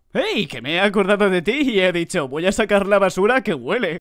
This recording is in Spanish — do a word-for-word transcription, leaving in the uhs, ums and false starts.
¡Hey! Que me he acordado de ti y he dicho, voy a sacar la basura que huele.